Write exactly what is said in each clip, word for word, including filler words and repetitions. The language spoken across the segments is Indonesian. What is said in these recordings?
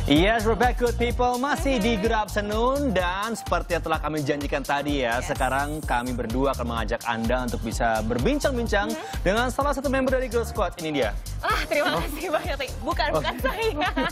Yes, we're back, good people. Masih di Good Afternoon dan seperti yang telah kami janjikan tadi ya, yes. Sekarang kami berdua akan mengajak Anda untuk bisa berbincang-bincang hmm. dengan salah satu member dari Girl Squad. Ini dia. Ah, terima oh. kasih banyak. Bukan, oh. bukan saya.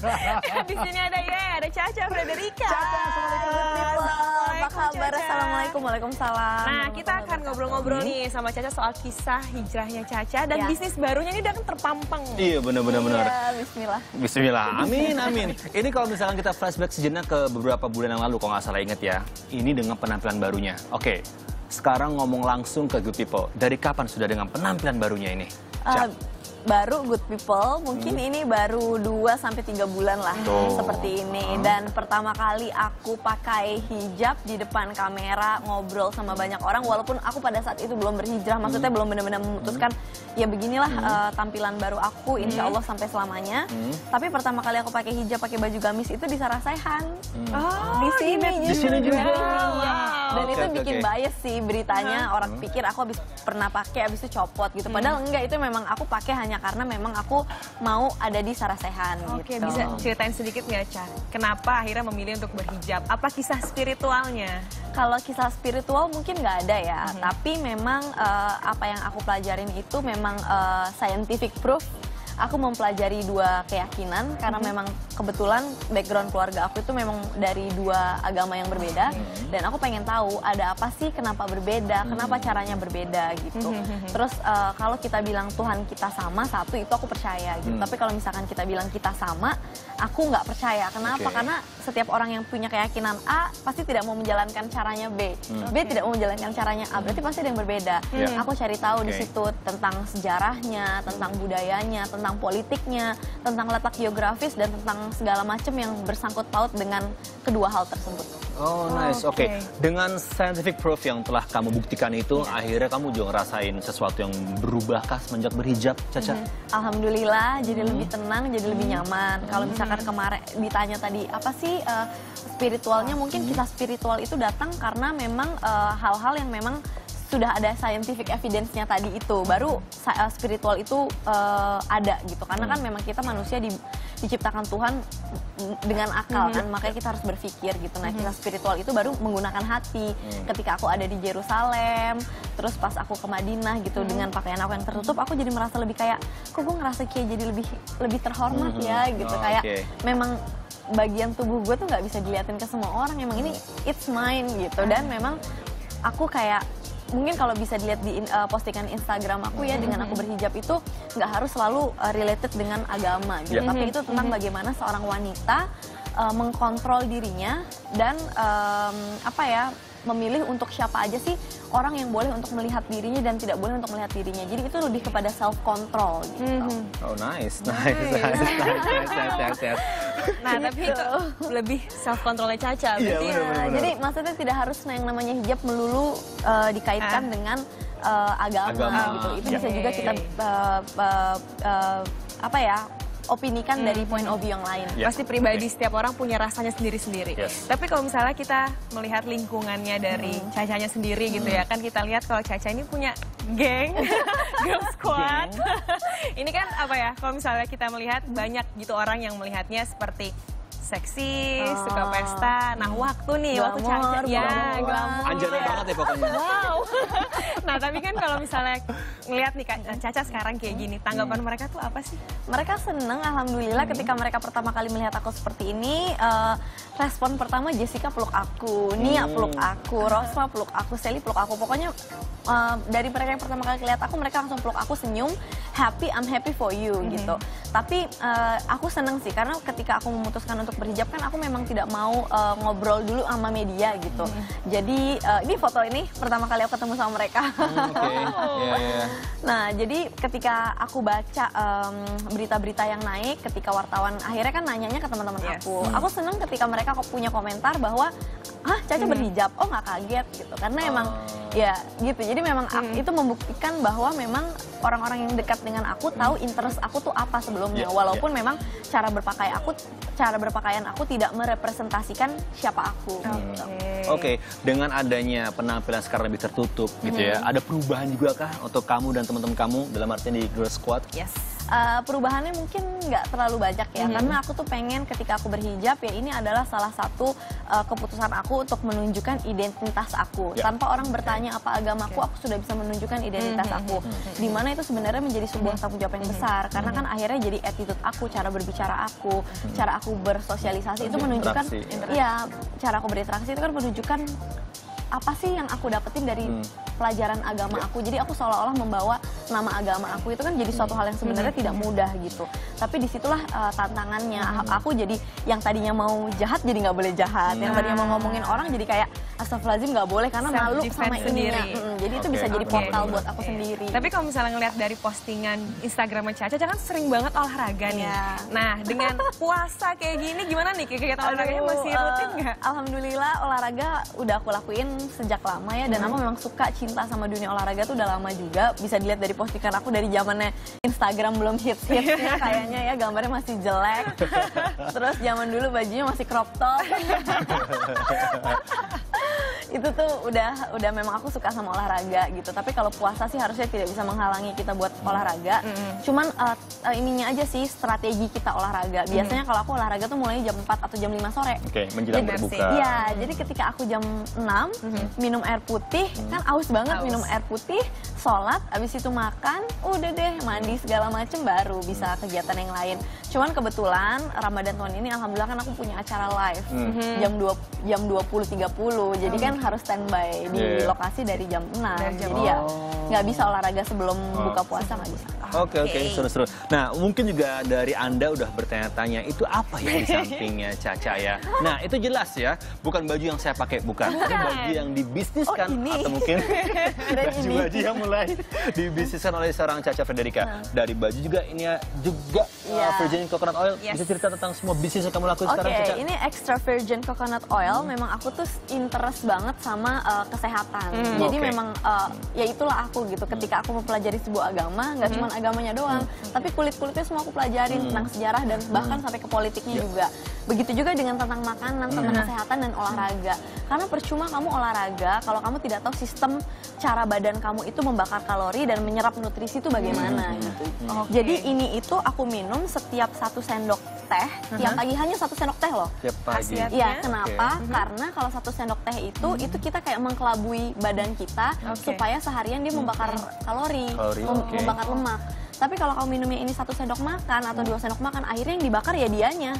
Di sini ada Ye, ada Caca Frederika. Caca, Assalamualaikum. Apa kabar? Assalamualaikum, waalaikumsalam. Nah, kita akan ngobrol-ngobrol hmm. nih sama Caca soal kisah hijrahnya Caca dan ya. bisnis barunya ini udah kan terpampang. Iya, benar-benar. Iya, bismillah. Bismillah, amin, amin. Ini kalau misalkan kita flashback sejenak ke beberapa bulan yang lalu, kalau nggak salah inget ya. Ini dengan penampilan barunya. Oke, sekarang ngomong langsung ke good people. Dari kapan sudah dengan penampilan barunya ini? Uh, baru good people, mungkin hmm. ini baru dua sampai tiga bulan lah Tuh. seperti ini. Dan pertama kali aku pakai hijab di depan kamera, ngobrol sama banyak orang. Walaupun aku pada saat itu belum berhijrah, maksudnya hmm. belum benar-benar memutuskan hmm. ya beginilah hmm. uh, tampilan baru aku, insya Allah sampai selamanya. Hmm. Tapi pertama kali aku pakai hijab, pakai baju gamis itu di Sarasehan. Hmm. Oh, di sini di sini juga. Wow. Dan okay, itu okay, bikin okay. bias sih beritanya. Hmm. Orang pikir aku habis pernah pakai, habis itu copot gitu. Padahal hmm. enggak, itu memang aku pakai hanya karena memang aku mau ada di Sarasehan. Oke, gitu. Bisa ceritain sedikit nggak, Ca? Kenapa akhirnya memilih untuk berhijab? Apa kisah spiritualnya? Kalau kisah spiritual mungkin nggak ada ya, mm-hmm. tapi memang uh, apa yang aku pelajarin itu memang uh, scientific proof. Aku mempelajari dua keyakinan karena mm-hmm. memang kebetulan background keluarga aku itu memang dari dua agama yang berbeda mm-hmm. dan aku pengen tahu ada apa sih, kenapa berbeda, mm-hmm. kenapa caranya berbeda gitu. Mm-hmm. Terus uh, kalau kita bilang Tuhan kita sama, satu itu aku percaya gitu. Mm-hmm. Tapi kalau misalkan kita bilang kita sama, aku nggak percaya. Kenapa? Okay. Karena setiap orang yang punya keyakinan A pasti tidak mau menjalankan caranya B. Mm-hmm. B tidak mau menjalankan caranya A, berarti pasti ada yang berbeda. Mm-hmm. Aku cari tahu okay. di situ tentang sejarahnya, tentang budayanya, tentang tentang politiknya, tentang letak geografis, dan tentang segala macam yang bersangkut paut dengan kedua hal tersebut. Oh, nice. Oke, okay. okay. Dengan scientific proof yang telah kamu buktikan itu, yeah. akhirnya kamu juga ngerasain sesuatu yang berubahkah semenjak berhijab, Caca? Mm-hmm. Alhamdulillah, jadi mm-hmm. lebih tenang, jadi lebih nyaman. Mm-hmm. Kalau misalkan kemarin ditanya tadi, apa sih uh, spiritualnya? Mungkin mm-hmm. kisah spiritual itu datang karena memang hal-hal uh, yang memang sudah ada scientific evidence-nya tadi itu, baru uh, spiritual itu uh, ada gitu. Karena kan memang kita manusia di, diciptakan Tuhan dengan akal kan, makanya kita harus berpikir gitu. Nah, kisah spiritual itu baru menggunakan hati. Ketika aku ada di Yerusalem, terus pas aku ke Madinah gitu dengan pakaian aku yang tertutup, aku jadi merasa lebih kayak, kok gue ngerasa kayak jadi lebih lebih terhormat ya gitu. Oh, kayak okay. memang bagian tubuh gue tuh nggak bisa diliatin ke semua orang. Emang ini it's mine gitu. Dan memang aku kayak mungkin kalau bisa dilihat di uh, postingan Instagram aku ya, dengan aku berhijab itu nggak harus selalu uh, related dengan agama gitu, yeah. tapi itu tentang bagaimana seorang wanita uh, mengkontrol dirinya dan um, apa ya, memilih untuk siapa aja sih orang yang boleh untuk melihat dirinya dan tidak boleh untuk melihat dirinya. Jadi itu lebih kepada self control gitu. Mm-hmm. Oh nice, nice, nice, nice, nice, nice, nice, nice, nice. Nah, tapi itu lebih self controlnya Caca. Iya, ya. bener, bener. Jadi maksudnya tidak harus yang namanya hijab melulu uh, dikaitkan ah. dengan uh, agama, agama gitu. Itu yeah. bisa juga kita uh, uh, uh, apa ya, opinikan hmm. dari point of view yang lain. Yeah. Pasti pribadi okay. setiap orang punya rasanya sendiri-sendiri. Yes. Tapi kalau misalnya kita melihat lingkungannya dari hmm. Cacanya sendiri gitu hmm. ya, kan kita lihat kalau Caca ini punya geng, Girl Squad. Ini kan apa ya, kalau misalnya kita melihat banyak gitu orang yang melihatnya seperti seksi, oh. suka pesta. Nah, waktu nih, glamour, waktu Caca ya, glamour. Anjana banget ya pokoknya. Wow. Nah, tapi kan kalau misalnya ngelihat nih Caca sekarang kayak gini, tanggapan hmm. mereka tuh apa sih? Mereka seneng, alhamdulillah. Hmm. Ketika mereka pertama kali melihat aku seperti ini, uh, respon pertama Jessica peluk aku, Nia peluk aku, Rosma peluk aku, Sally peluk aku. Pokoknya uh, dari mereka yang pertama kali lihat aku, mereka langsung peluk aku, senyum, happy, I'm happy for you hmm. gitu. Tapi uh, aku seneng sih, karena ketika aku memutuskan untuk berhijab kan aku memang tidak mau uh, ngobrol dulu sama media gitu. Hmm. Jadi uh, ini foto ini pertama kali aku ketemu sama mereka. Hmm, okay. yeah, yeah. Nah, jadi ketika aku baca berita-berita um, yang naik, ketika wartawan akhirnya kan nanyanya ke teman-teman yes. aku, hmm. aku seneng ketika mereka punya komentar bahwa, hah, Caca hmm. berhijab, oh nggak kaget gitu, karena oh. emang ya gitu. Jadi memang hmm. itu membuktikan bahwa memang orang-orang yang dekat dengan aku tahu interest aku tuh apa sebelumnya, yeah, walaupun yeah. memang cara berpakaian aku, cara berpakaian aku tidak merepresentasikan siapa aku. Oke, okay. okay. Dengan adanya penampilan sekarang lebih tertutup gitu hmm. ya, ada perubahan juga kah untuk kamu dan teman-teman kamu dalam artian di Girl Squad? Yes. Uh, perubahannya mungkin nggak terlalu banyak ya, mm-hmm. karena aku tuh pengen ketika aku berhijab ya ini adalah salah satu uh, keputusan aku untuk menunjukkan identitas aku. Yeah. Tanpa orang bertanya apa agamaku, okay. aku sudah bisa menunjukkan identitas mm-hmm. aku. Mm-hmm. Dimana itu sebenarnya menjadi sebuah tanggung jawab yang besar, mm-hmm. karena kan akhirnya jadi attitude aku, cara berbicara aku, mm-hmm. cara aku bersosialisasi itu menunjukkan, ya cara aku berinteraksi itu kan menunjukkan apa sih yang aku dapetin dari hmm. pelajaran agama aku. Jadi aku seolah-olah membawa nama agama aku itu kan jadi suatu hal yang sebenarnya hmm. tidak mudah gitu. Tapi disitulah uh, tantangannya. Hmm. Aku jadi yang tadinya mau jahat jadi nggak boleh jahat. Hmm. Yang tadinya mau ngomongin orang jadi kayak astagfirullahaladzim nggak boleh karena malu sama ininya. Hmm, jadi itu okay. bisa jadi portal okay. buat aku okay. sendiri. Tapi kalau misalnya ngeliat dari postingan Instagramnya Caca, Caca kan sering banget olahraga nih. Yeah. Nah dengan puasa kayak gini gimana nih? Kegiatan olahraganya masih rutin nggak? Uh, Alhamdulillah olahraga udah aku lakuin sejak lama ya, dan hmm. aku memang suka cinta sama dunia olahraga tuh udah lama juga. Bisa dilihat dari postingan aku dari zamannya Instagram belum hits-hitsnya kayaknya ya, gambarnya masih jelek. Terus zaman dulu bajunya masih crop top. Itu tuh udah udah memang aku suka sama olahraga gitu. Tapi kalau puasa sih harusnya tidak bisa menghalangi kita buat olahraga. Mm-hmm. Cuman uh, uh, ininya aja sih strategi kita olahraga. Biasanya mm-hmm. kalau aku olahraga tuh mulai jam empat atau jam lima sore. Oke, okay, menjelang berbuka. Iya, jadi ketika aku jam enam mm-hmm. minum air putih, mm-hmm. kan aus banget aus. minum air putih, sholat, abis itu makan, udah deh mandi segala macem baru bisa kegiatan yang lain. Cuman kebetulan Ramadan tahun ini alhamdulillah kan aku punya acara live mm-hmm. jam dua jam dua puluh tiga puluh. Jadi mm-hmm. kan harus standby di yeah. lokasi dari jam enam. Dari jam Jadi oh. ya nggak bisa olahraga sebelum oh. buka puasa, nggak bisa. Oke, okay, oke, okay. seru-seru. Nah, mungkin juga dari Anda udah bertanya-tanya, itu apa ya di sampingnya Caca ya? Nah, itu jelas ya, bukan baju yang saya pakai, bukan. Ini baju yang dibisniskan, oh, ini. atau mungkin baju-baju yang mulai dibisniskan oleh seorang Caca Frederica. Nah. Dari baju juga, ini ya juga yeah. uh, virgin coconut oil. Yes. Bisa cerita tentang semua bisnis yang kamu lakukan okay, sekarang, Caca? Oke, ini extra virgin coconut oil. Hmm. Memang aku tuh interest banget sama uh, kesehatan. Hmm. Jadi okay. memang, uh, ya itulah aku gitu. Ketika aku mempelajari sebuah agama, nggak hmm. cuma agamanya doang, hmm. tapi kulit-kulitnya semua aku pelajarin hmm. tentang sejarah dan bahkan hmm. sampai ke politiknya yeah. juga. Begitu juga dengan tentang makanan, hmm. tentang kesehatan dan olahraga. Karena percuma kamu olahraga kalau kamu tidak tahu sistem cara badan kamu itu membakar kalori dan menyerap nutrisi itu bagaimana hmm. gitu. Okay. Jadi ini itu aku minum setiap satu sendok teh, uh-huh. tiap pagi hanya satu sendok teh loh. Tiap pagi. Iya, kenapa? Okay. Karena kalau satu sendok teh itu, uh-huh. itu kita kayak mengkelabui badan kita okay. supaya seharian dia membakar kalori, kalori mem- okay. membakar lemak. Tapi kalau kamu minumnya ini satu sendok makan atau dua sendok makan, akhirnya yang dibakar ya dianya.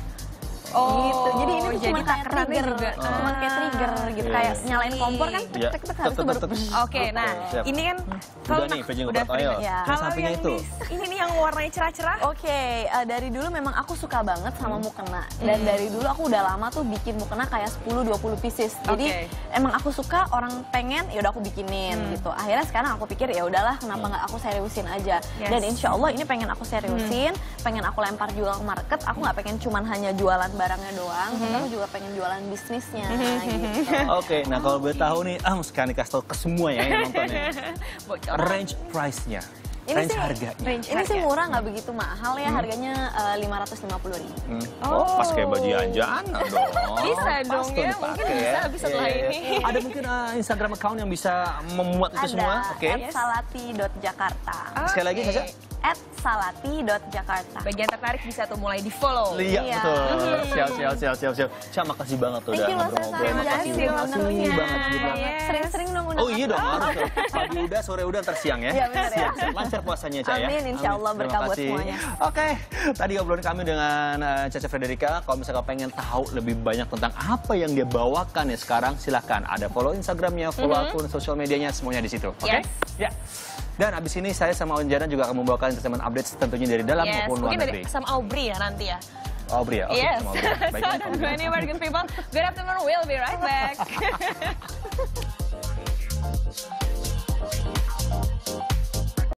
Oh, gitu. Jadi ini tuh cuma kayak trigger, juga. Oh. Cuma kayak trigger gitu, yeah. kayak nyalain kompor kan, tek tek tek habis itu baru. Oke, okay, nah siap. Ini kan kalau nih virgin coconut oil. Ya. Kalau yang itu, ini nih yang warnanya cerah-cerah. Oke, okay, uh, dari dulu memang aku suka banget sama hmm. mukena. Dan hmm. dari dulu aku udah lama tuh bikin mukena kayak sepuluh dua puluh pieces. Jadi okay. emang aku suka, orang pengen, ya udah aku bikinin hmm. gitu. Akhirnya sekarang aku pikir ya udahlah, kenapa nggak aku seriusin aja. Yes. Dan insya Allah ini pengen aku seriusin, hmm. pengen aku lempar juga ke market. Aku nggak pengen cuman hanya jualan barangnya doang, mm-hmm. tapi aku juga pengen jualan bisnisnya gitu. Oke, okay, nah kalau boleh tahu nih, ah sekarang dikasih tahu ke semua ya yang nonton ya. Range price-nya. Ini range sih, harganya. Range ini harga. sih murah, nggak begitu mahal ya, hmm. harganya uh, lima ratus lima puluh ribu. Hmm. Oh, pas kayak baju ajangan dong. Bisa dong ya, mungkin bisa ya. bisa setelah yeah, ini. Yeah. Ada mungkin uh, Instagram account yang bisa memuat itu Ada, semua? Oke. Okay. at salati dot jakarta. Okay. Sekali lagi saja. at salati dot jakarta. Bagian tertarik bisa tuh mulai di follow. Iya, iya. betul. Siap, siap, siap, siap, siap. Cak, makasih banget tuh udah ngobrol-ngobrol. Makasih, makasih banget. Sering-sering dong undang. Oh iya dong, harus. Pagi udah, sore udah, ntar siang ya. Iya benar ya. Lancar puasanya, Cak ya. Amin, insya Allah berkah buat semuanya. Oke, tadi obrolan kami dengan uh, Caca Frederica. Kalau misalnya pengen tahu lebih banyak tentang apa yang dia bawakan ya sekarang, silahkan ada follow Instagramnya, follow mm-hmm. akun sosial medianya, semuanya di situ. Oke? Okay? Yes. Ya. Dan abis ini saya sama Onjana juga akan membawakan entertainment update tentunya dari dalam yes, maupun luar negeri. Mungkin sama Aubrey ya nanti ya. Aubrey ya? Oke, yes. sama Aubrey. So don't go anywhere, good people. Good afternoon, we'll be right back.